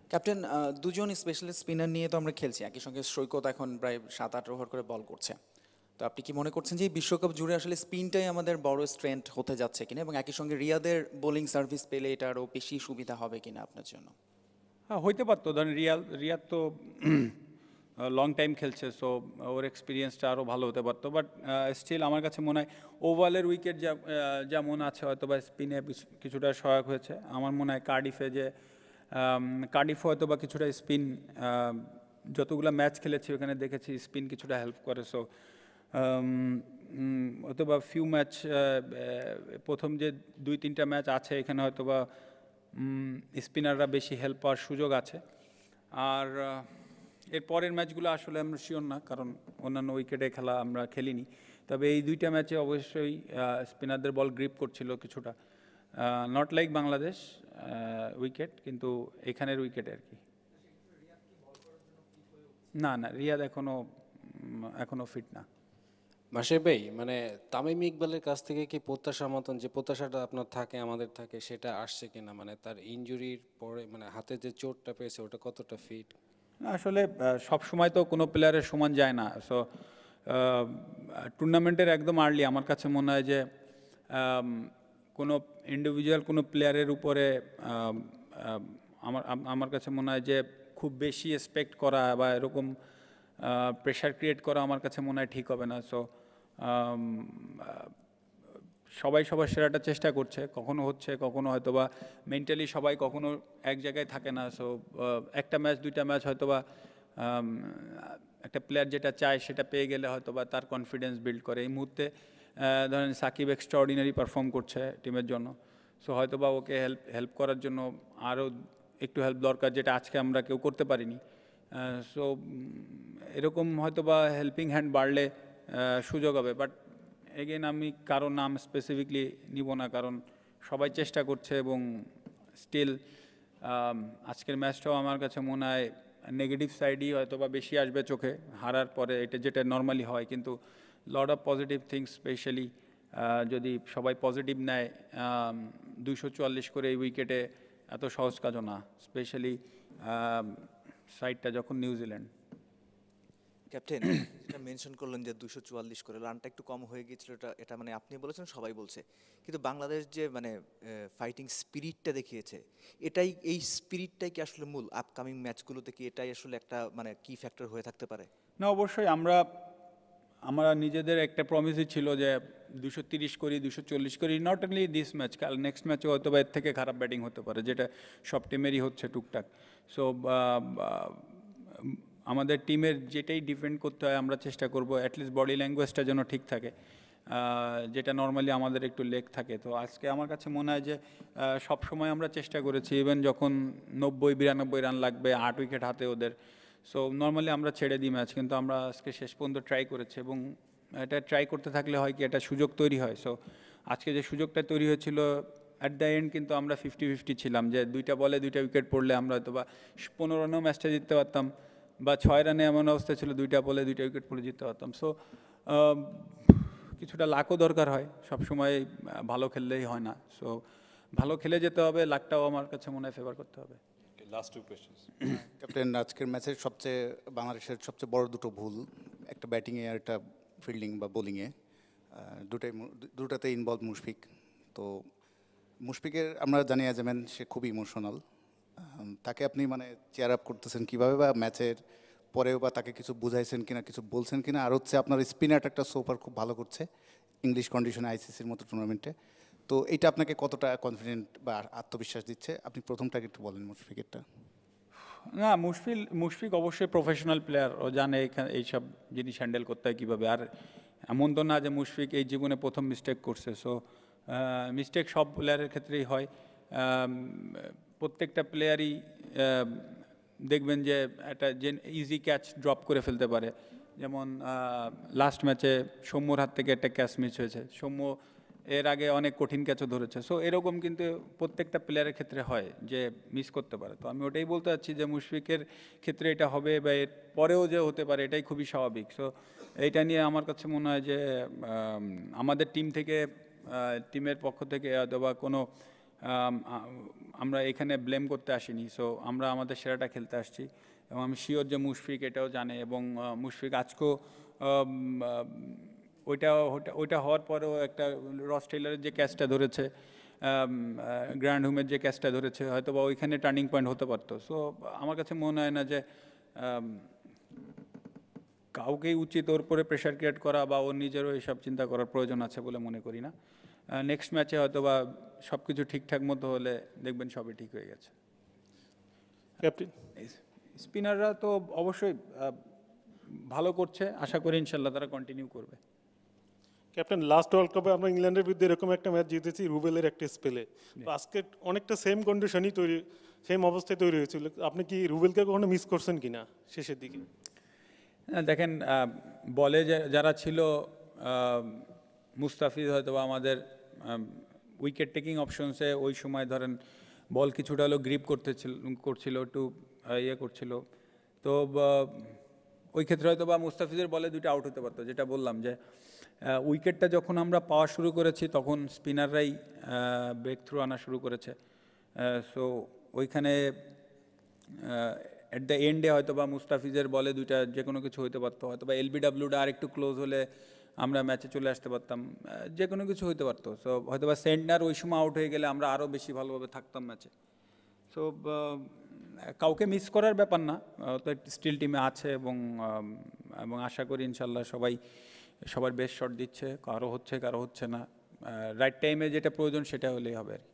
Captain, দুজন specialist spinner নিয়ে তো আমরা খেলছি, একই সঙ্গে সৈকত এখন প্রায় 7-8 ওভার করে বল করছে। তো আপনি কি মনে করছেন যে এই বিশ্বকাপ জুড়ে আসলে স্পিনটাই আমাদের বড় স্ট্রেংথ হতে যাচ্ছে কিনা, এবং একই সঙ্গে রিয়াদের বোলিং সার্ভিস পেলে এটা আরও বেশি সুবিধা হবে কিনা আপনার জন্য? হ্যাঁ, হইতে পারতো। ধরেন রিয়াদ তো লং টাইম খেলছে, সো ওর এক্সপিরিয়েন্সটা আরও ভালো হতে পারতো। বাট স্টিল আমার কাছে মনে হয় ওভালের উইকেট যেমন আছে, হয়তো বা স্পিনে কিছুটা সহায়ক হয়েছে। আমার মনে হয় কার্ডিফে হয়তো বা কিছুটা স্পিন, যতগুলো ম্যাচ খেলেছি ওখানে দেখেছি স্পিন কিছুটা হেল্প করে। সো হয়তো বা ফিউ ম্যাচ, প্রথম যে 2-3টা ম্যাচ আছে এখানে হয়তো বা স্পিনাররা বেশি হেল্প পাওয়ার সুযোগ আছে। আর এর পরের ম্যাচগুলো আসলে আমরা শিওর না, কারণ অন্যান্য উইকেটে খেলা আমরা খেলিনি। তবে এই 2টা ম্যাচে অবশ্যই স্পিনারদের বল গ্রিপ করছিল কিছুটা, নট লাইক বাংলাদেশ উইকেট, কিন্তু এখানের উইকেটে আর কি। না না, রিয়াদ এখনো ফিট না। মাশরাফি ভাই, মানে তামিম ইকবালের কাছ থেকে কি প্রত্যাশার মতন যে প্রত্যাশাটা আপনার থাকে আমাদের থাকে সেটা আসছে কিনা? মানে তার ইনজুরির পরে মানে হাতে যে চোটটা পেয়েছে ওটা কতটা ফিট? আসলে সব সময় তো কোনো প্লেয়ারের সমান যায় না। সো টুর্নামেন্টের একদম আর্লি আমার কাছে মনে হয় যে কোনো ইন্ডিভিজুয়াল কোনো প্লেয়ারের উপরে আমার কাছে মনে হয় যে খুব বেশি এক্সপেক্ট করা বা এরকম প্রেশার ক্রিয়েট করা আমার কাছে মনে হয় ঠিক হবে না। সো সবাই সবার সেরাটা চেষ্টা করছে, কখনো হচ্ছে কখনো হয়তো বা মেন্টালি সবাই কখনো এক জায়গায় থাকে না। সো একটা ম্যাচ 2টা ম্যাচ হয়তো বা একটা প্লেয়ার যেটা চায় সেটা পেয়ে গেলে হয়তো বা তার কনফিডেন্স বিল্ড করে। এই মুহূর্তে ধরেন সাকিব এক্সট্রাঅর্ডিনারি পারফর্ম করছে টিমের জন্য, সো হয়তো বা ওকে হেল্প করার জন্য আরও একটু হেল্প দরকার, যেটা আজকে আমরা কেউ করতে পারিনি। সো এরকম হয়তো বা হেল্পিং হ্যান্ড বাড়লে সুযোগ হবে। বাট এগেন আমি কারো নাম স্পেসিফিকলি নিব না, কারণ সবাই চেষ্টা করছে এবং স্টিল আজকের ম্যাচটাও আমার কাছে মনে হয় নেগেটিভ সাইডই হয়তো বা বেশি আসবে চোখে হারার পরে, এটা যেটা নর্মালি হয়। কিন্তু lot of positive things, specially যদি সবাই পজিটিভ নেয়, 244 করে এই উইকেটে এত সহজ কাজও না, স্পেশালি সাইডটা যখন নিউজিল্যান্ড। ক্যাপ্টেন, যেটা মেনশন করলেন যে 244 করে রানটা একটু কম হয়ে গিয়েছিল, এটা মানে আপনি বলেছেন, সবাই বলছে, কিন্তু বাংলাদেশ যে মানে ফাইটিং স্পিরিটটা দেখিয়েছে, এই স্পিরিটটাই কি আসলে মূল আপকামিং ম্যাচগুলোতে, কি এটাই আসলে একটা মানে কি ফ্যাক্টর হয়ে থাকতে পারে? না, অবশ্যই আমরা নিজেদের একটা প্রমিসই ছিল যে 230 করি, 240 করি, নট অনলি দিস ম্যাচ, কাল নেক্সট ম্যাচে হয়তো বা এর থেকে খারাপ ব্যাটিং হতে পারে, যেটা সব টিমেরই হচ্ছে টুকটাক। সো আমাদের টিমের যেটাই ডিফেন্ড করতে হয় আমরা চেষ্টা করব অ্যাটলিস্ট বডি ল্যাঙ্গুয়েজটা যেন ঠিক থাকে, যেটা নর্মালি আমাদের একটু লেগ থাকে। তো আজকে আমার কাছে মনে হয় যে সব সময় আমরা চেষ্টা করেছি, ইভেন যখন 90-92 রান লাগবে, 8 উইকেট হাতে ওদের, সো নর্মালি আমরা ছেড়ে দিই ম্যাচ, কিন্তু আমরা আজকে শেষ পর্যন্ত ট্রাই করেছি। এবং এটা ট্রাই করতে থাকলে হয় কি, একটা সুযোগ তৈরি হয়। সো আজকে যে সুযোগটা তৈরি হয়েছিল অ্যাট দ্য এন্ড, কিন্তু আমরা 50-50 ছিলাম যে 2টা বলে 2টা উইকেট পড়লে আমরা হয়তো বা 15 রানেও ম্যাচটা জিততে পারতাম, বা 6 রানে এমন অবস্থা ছিল 2টা বলে 2টা উইকেট পড়ে জিততে পারতাম। সো কিছুটা লাকও দরকার হয়, সবসময় ভালো খেললেই হয় না। সো ভালো খেলে যেতে হবে, লাকটাও আমার কাছে মনে হয় ফেভার করতে হবে। Last 2 questions. ক্যাপ্টেন, আজকের ম্যাচের বাংলাদেশের সবচেয়ে বড় দুটো ভুল, একটা ব্যাটিংয়ে আর একটা ফিল্ডিং বা বোলিংয়ে, দুটাতে ইনভলভ মুশফিক। তো মুশফিকের আমরা জানি অ্যাজ সে খুবই ইমোশনাল, তাকে আপনি মানে চেয়ার আপ করতেছেন কীভাবে, বা ম্যাচের পরেও বা তাকে কিছু বুঝাইছেন কিনা, কিছু বলছেন কিনা? আর হচ্ছে আপনার স্পিন অ্যাটাকটা সোফার খুব ভালো করছে ইংলিশ কন্ডিশনে, আইসিসির মতো টুর্নামেন্টে, তো এইটা আপনাকে কতটা কনফিডেন্ট বা আত্মবিশ্বাস দিচ্ছে? আপনি প্রথমটাকে একটু বলেন মুশফিকেরটা। না, মুশফিক অবশ্যই প্রফেশনাল প্লেয়ার, ও জানে এখানে এইসব জিনিস হ্যান্ডেল করতে হয় কীভাবে। আর এমন তো না যে মুশফিক এই জীবনে প্রথম মিস্টেক করছে। সো মিস্টেক সব প্লেয়ারের ক্ষেত্রেই হয়। প্রত্যেকটা প্লেয়ারই দেখবেন যে একটা ইজি ক্যাচ ড্রপ করে ফেলতে পারে। যেমন লাস্ট ম্যাচে সৌম্যর হাত থেকে একটা ক্যাচ মিস হয়েছে, সৌম্য এর আগে অনেক কঠিন ক্যাচও ধরেছে। সো এরকম কিন্তু প্রত্যেকটা প্লেয়ারের ক্ষেত্রে হয় যে মিস করতে পারে। তো আমি ওটাই বলতে চাচ্ছি যে মুশফিকের ক্ষেত্রে এটা হবে, বা এর পরেও যে হতে পারে, এটাই খুবই স্বাভাবিক। সো এইটা নিয়ে আমার কাছে মনে হয় যে আমাদের টিমের পক্ষ থেকে অথবা কোনো আমরা এখানে ব্লেম করতে আসিনি, সো আমরা আমাদের সেরাটা খেলতে আসছি এবং আমি শিওর যে মুশফিক এটাও জানে এবং মুশফিক আজকেও ওইটা হওয়ার পরেও একটা রস টেইলারের যে ক্যাচটা ধরেছে, গ্র্যান্ড হোমের যে ক্যাচটা ধরেছে, হয়তো বা ওইখানে টার্নিং পয়েন্ট হতে পারতো। সো আমার কাছে মনে হয় না যে কাউকেই উচিত ওর উপরে প্রেশার ক্রিয়েট করা বা ওর নিজেরও এইসব চিন্তা করার প্রয়োজন আছে বলে মনে করি না। নেক্সট ম্যাচে হয়তো বা সব কিছু ঠিকঠাক মতো হলে দেখবেন সবই ঠিক হয়ে গেছে। ক্যাপ্টেন, স্পিনাররা তো অবশ্যই ভালো করছে, আশা করি ইনশাল্লাহ তারা কন্টিনিউ করবে। ক্যাপ্টেন, লাস্ট ওয়ার্ল্ড কাপে আমরা ইংল্যান্ডের বিরুদ্ধে এরকম একটা ম্যাচ জিতেছি রুবেলের একটা স্পেলে, তো আজকে অনেকটা সেম কন্ডিশনই সেম অবস্থায় তৈরি হয়েছিল। আপনি কি রুবেলকে কখনো মিস করছেন কিনা শেষের দিকে? দেখেন, বলে যারা ছিল, মুস্তাফিজ হয়তো বা আমাদের উইকেট টেকিং অপশনসে ওই সময় ধরেন বল কিছুটা হলেও গ্রিপ করছিল একটু ইয়ে করছিল, তো ওই ক্ষেত্রে হয়তো বা মুস্তাফিজের বলে দুটো আউট হতে পারতো। যেটা বললাম যে উইকেটটা যখন আমরা পাওয়া শুরু করেছি তখন স্পিনাররাই ব্রেক থ্রু আনা শুরু করেছে। সো ওইখানে অ্যাট দ্য এন্ডে হয়তো বা মুস্তাফিজের বলে দুইটা যে কোনো কিছু হইতে পারতো, হয়তো বা এলবিডাব্লিউটা আর একটু ক্লোজ হলে আমরা ম্যাচে চলে আসতে পারতাম, যে কোনো কিছু হইতে পারতো। সো হয়তো বা সেন্টার ওই সময় আউট হয়ে গেলে আমরা আরও বেশি ভালোভাবে থাকতাম ম্যাচে। সো কাউকে মিস করার ব্যাপার না, তো স্টিল টিমে আছে এবং আশা করি ইনশাল্লাহ সবার বেস্ট শট দিচ্ছে, কারো হচ্ছে না, রাইট টাইমে যেটা প্রয়োজন সেটা হলেই হবে আর কি।